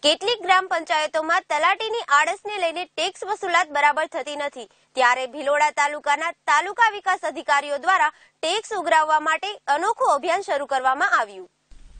કેટલીક ગ્રામ પંચાયતોમાં તલાટીની આડસને લઈને ટેક્સ વસૂલાત બરાબર થતી નથી, ત્યારે ભિલોડા તાલુકાના તાલુકા વિકાસ અધિકારીઓ દ્વારા ટેક્સ ઉઘરાવવા માટે અનોખું અભિયાન શરૂ કરવામાં આવ્યું।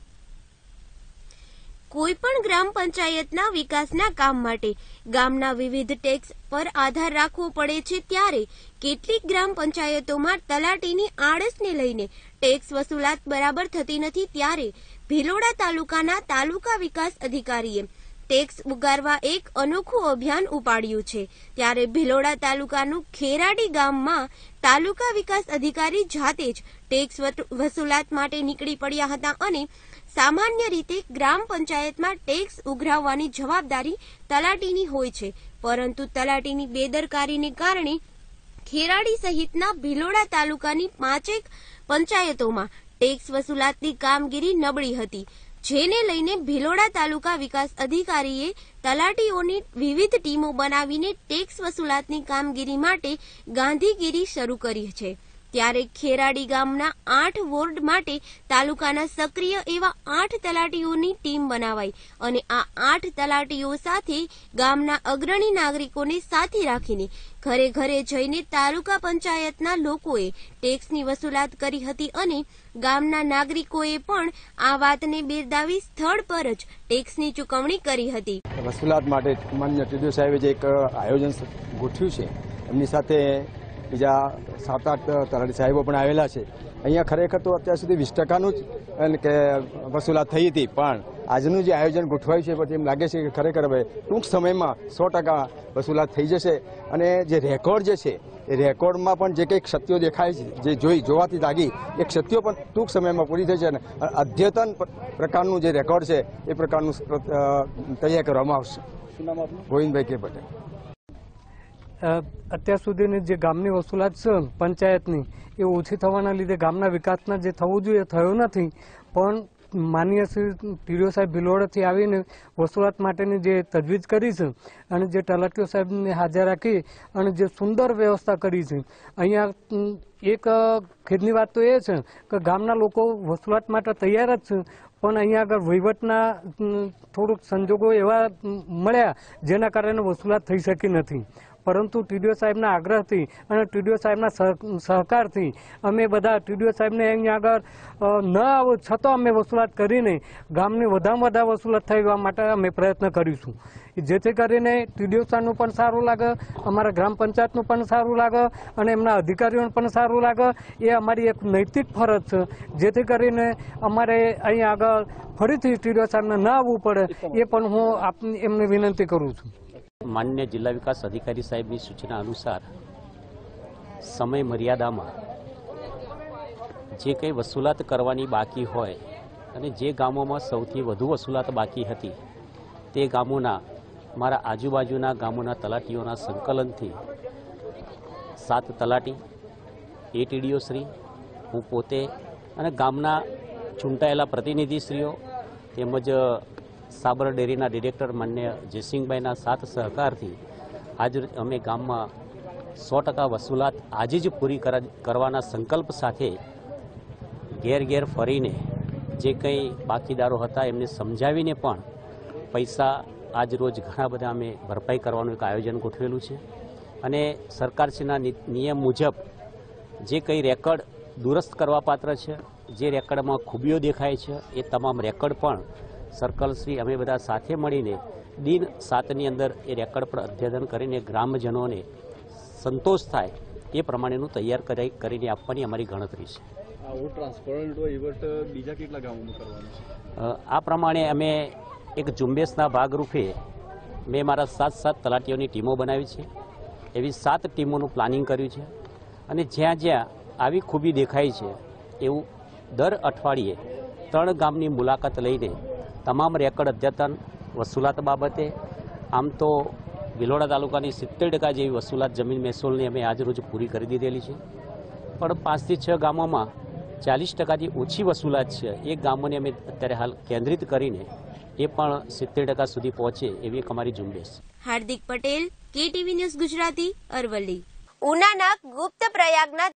કોઈપણ ગ્રામ પંચાયતના વિકાસના કામ માટે ગામના વિવિધ ટેક્સ પર આધાર રાખવો પડે છે, ત્યારે કેટલીક ગ્રામ પંચાયતોમાં તલાટીની આડસને લઈને ટેક્સ વસૂલાત બરાબર થતી નથી, ત્યારે ભિલોડા તાલુકાના તાલુકા વિકાસ અધિકારીએ ટેક્સ ઉગારવા એક અનોખું અભિયાન ઉપાડ્યું છે। ત્યારે ભિલોડા તાલુકાનું ખેરાડી ગામમાં તાલુકા વિકાસ અધિકારી જાતે જ ટેક્સ વસૂલાત માટે નીકળી પડ્યા હતા અને સામાન્ય રીતે ગ્રામ પંચાયતમાં ટેક્સ ઉઘરાવવાની જવાબદારી તલાટીની હોય છે, પરંતુ તલાટીની બેદરકારીને કારણે ખેરાડી સહિતના ભિલોડા તાલુકાની 5 પંચાયતોમાં ટેક્સ વસૂલાતની કામગીરી નબળી હતી, જેને લઈને ભિલોડા તાલુકા વિકાસ અધિકારીએ તલાટીઓની વિવિધ ટીમો બનાવીને ટેક્સ વસૂલાતની કામગીરી માટે ગાંધીગીરી શરૂ કરી છે। ત્યારે ખેરાડી ગામના 8 વોર્ડ માટે તાલુકાના સક્રિય એવા 8 તલાટીઓની ટીમ બનાવાઈ અને આ 8 તલાટીઓ સાથે ગામના અગ્રણી નાગરિકોને સાથે રાખીને ઘરે ઘરે જઈને તાલુકા પંચાયતના લોકોએ ટેક્સની વસૂલાત કરી હતી અને ગામના નાગરિકોએ પણ આ વાતને બિરદાવી સ્થળ પર જ ટેક્સની ચૂકવણી કરી હતી। વસૂલાત માટે માન્ય ટીડીઓ સાહેબે જે એક આયોજન ગોઠવ્યું છે, એમની સાથે બીજા 7-8 તલાટી સાહેબો પણ આવેલા છે। અહીંયા ખરેખર તો અત્યાર સુધી 20%નું જ કે વસૂલાત થઈ હતી, પણ આજનું જે આયોજન ગોઠવાયું છે પછી એમ લાગે છે કે ખરેખર હવે ટૂંક સમયમાં 100% વસૂલાત થઈ જશે અને જે રેકોર્ડ જે છે એ રેકોર્ડમાં પણ જે કંઈક ક્ષતિઓ દેખાય છે, જે જોવાથી લાગી એ ક્ષતિઓ પણ ટૂંક સમયમાં પૂરી થઈ છે અને અદ્યતન પ્રકારનું જે રેકોર્ડ છે એ પ્રકારનું તૈયાર કરવામાં આવશે। શું નામ આપનું? ગોવિંદભાઈ કે પટેલ। અત્યાર સુધીની જે ગામની વસૂલાત છે પંચાયતની એ ઓછી થવાના લીધે ગામના વિકાસના જે થવું જોઈએ થયો નથી, પણ માનનીય શ્રી ટીડીઓ સાહેબ ભિલોડાથી આવીને વસૂલાત માટેની જે તજવીજ કરી છે અને જે તલાટીઓ સાહેબને હાજર રાખી અને જે સુંદર વ્યવસ્થા કરી છે, અહીંયા એક ખેદની વાત તો એ છે કે ગામના લોકો વસૂલાત માટે તૈયાર જ છે, પણ અહીંયા આગળ વહીવટના થોડુંક સંજોગો એવા મળ્યા જેના કારણે વસૂલાત થઈ શકી નથી, પરંતુ ટીડીઓ સાહેબના આગ્રહથી અને ટીડીઓ સાહેબના સહકારથી અમે બધા ટીડીઓ સાહેબને અહીંયા આગળ ન આવો છતાં અમે વસૂલાત કરીને ગામની વધારેમાં વધારે વસૂલાત થવા માટે અમે પ્રયત્ન કરીશું, જેથી કરીને ટીડીઓ સાહેબનું પણ સારું લાગે, અમારા ગ્રામ પંચાયતનું પણ સારું લાગે અને એમના અધિકારીઓને પણ સારું લાગે। એ અમારી એક નૈતિક ફરજ છે, જેથી કરીને અમારે અહીંયા આગળ ફરીથી ટીડીઓ સાહેબને ન આવવું પડે એ પણ હું એમને વિનંતી કરું છું। માન્ય જિલ્લા વિકાસ અધિકારી સાહેબની સૂચના અનુસાર સમય મર્યાદામાં જે કંઈ વસૂલાત કરવાની બાકી હોય અને જે ગામોમાં સૌથી વધુ વસૂલાત બાકી હતી તે ગામોના મારા આજુબાજુના ગામોના તલાટીઓના સંકલનથી 7 તલાટી, ટીડીઓ શ્રી, હું પોતે અને ગામના ચૂંટાયેલા પ્રતિનિધિશ્રીઓ તેમજ સાબર ડેરીના ડિરેક્ટર માન્ય જયસિંહભાઈના સાથ સહકારથી આજે અમે ગામમાં 100% વસૂલાત આજે જ પૂરી કરવાના સંકલ્પ સાથે ઘેર ઘેર ફરીને જે કંઈ બાકીદારો હતા એમને સમજાવીને પણ પૈસા આજ રોજ ઘણા બધા અમે ભરપાઈ કરવાનું એક આયોજન ગોઠવેલું છે અને સરકારશ્રીના નિયમ મુજબ જે કંઈ રેકોર્ડ દુરસ્ત કરવા પાત્ર છે, જે રેકોર્ડમાં ખૂબીઓ દેખાય છે, એ તમામ રેકોર્ડ પણ સર્કલશ્રી અમે બધા સાથે મળીને દિન 7ની અંદર એ રેકોર્ડ પર અધ્યયન કરીને ગ્રામજનોને સંતોષ થાય એ પ્રમાણેનું તૈયાર કરીને આપવાની અમારી ગણતરી છે। બીજા કેટલા ગામોમાં કરવાનું છે? આ પ્રમાણે અમે એક ઝુંબેશના ભાગરૂપે મેં મારા 7 તલાટીઓની ટીમો બનાવી છે, એવી 7 ટીમોનું પ્લાનિંગ કર્યું છે અને જ્યાં જ્યાં આવી ખૂબી દેખાય છે એવું દર અઠવાડિયે 3 ગામની મુલાકાત લઈને તમામ રેકોર્ડ અદ્યતન વસૂલાત બાબતે આમ તો ભિલોડા તાલુકાની 70% જેવી વસૂલાત જમીન મહેસૂલની અમે આજ રોજ પૂરી કરી દીધેલી છે, પણ 5 થી 6 ગામોમાં 40%થી ઓછી વસૂલાત છે, એ ગામોને અમે અત્યારે હાલ કેન્દ્રિત કરીને એ પણ 70% સુધી પહોંચે એવી એક અમારી ઝુંબેશ। Hardik Patel, KTV news Gujarati, Aravalli. ઉનાના ગુપ્ત પ્રયાગના